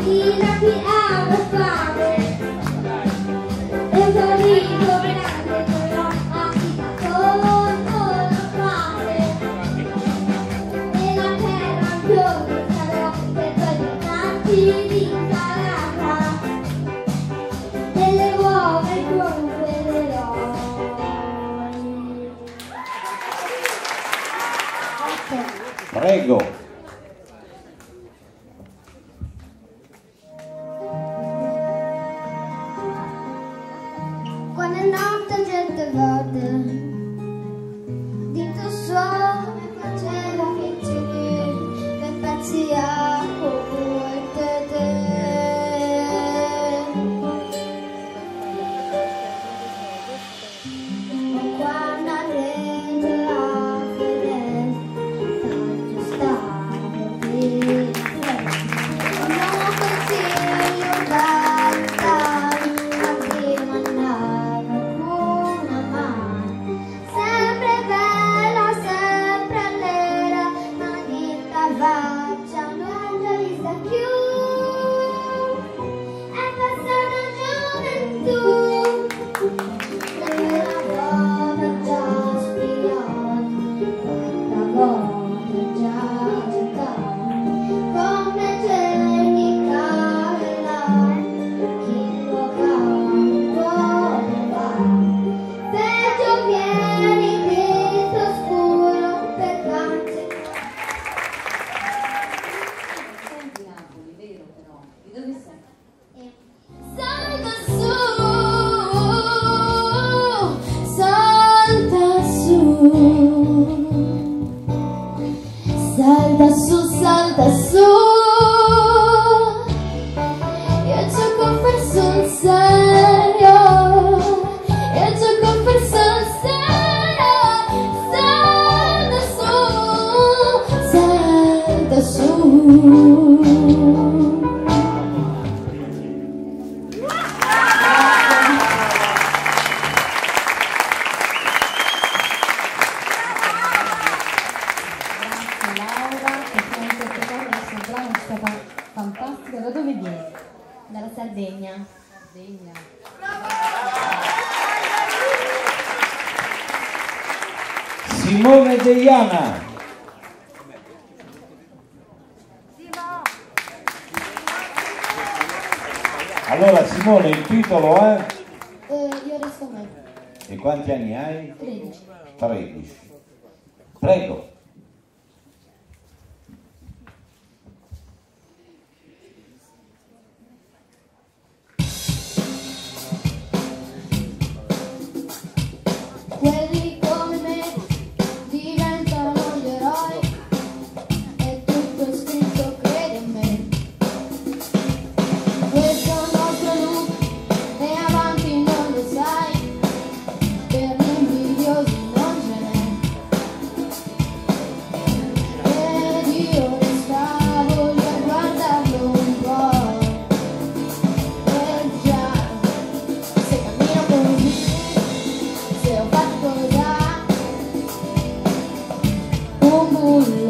Prego. Quando è notte certe volte dito suo mi faceva finire per pezzi a cuore te. Ma quando arrende la finestra stavo via. Non consiglio basta ma ti mandava una mano sempre bella, sempre nera, ma di faccia non già vista più. È passata gioventù, quella volta già spiata, quella volta già gettata, come cerchi cavella, chi lo cava peggio vieni dentro scuro per canti. Senti Napoli, vero però? Di dove sei? Salta su, salta su, salta su. Io gioco per sul serio, io gioco per sul serio. Salta su. Grazie Laura, che ti ha interpretato questo brano, è stata fantastica. Da dove vieni? Dalla Sardegna. Sardegna. Simone Deiana. Allora Simone, il titolo è? Io resto me. E quanti anni hai? 13. 13. Prego. Quelli come me diventano gli eroi, è tutto scritto, credi in me. Questo è il nostro look e avanti non lo sai, per gli invidiosi non ce n'è. Ed io restavo lì a guardarlo un po', e già, se cammino così, se ho fatto già un bullo